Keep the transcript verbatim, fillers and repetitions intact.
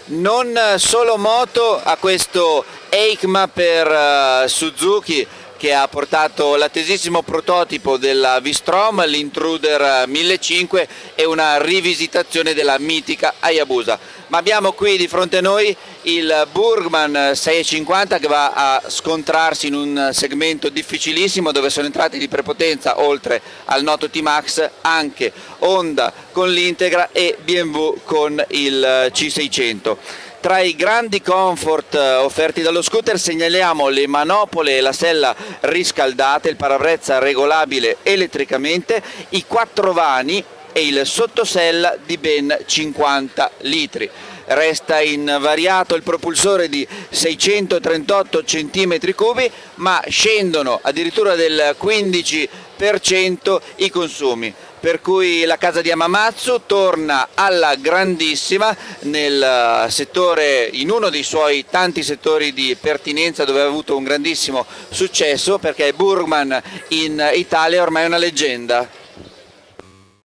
Non solo moto a questo EICMA per uh, Suzuki, che ha portato l'attesissimo prototipo della V-Strom, l'Intruder millecinquecento e una rivisitazione della mitica Hayabusa. Ma abbiamo qui di fronte a noi il Burgman seicentocinquanta che va a scontrarsi in un segmento difficilissimo dove sono entrati di prepotenza, oltre al noto T-Max, anche Honda con l'Integra e B M W con il C seicento. Tra i grandi comfort offerti dallo scooter segnaliamo le manopole e la sella riscaldate, il parabrezza regolabile elettricamente, i quattro vani e il sottosella di ben cinquanta litri. Resta invariato il propulsore di seicentotrentotto centimetri cubi, ma scendono addirittura del quindici per cento i consumi, per cui la casa di Hamamatsu torna alla grandissima nel settore, in uno dei suoi tanti settori di pertinenza dove ha avuto un grandissimo successo, perché Burgman in Italia è ormai una leggenda.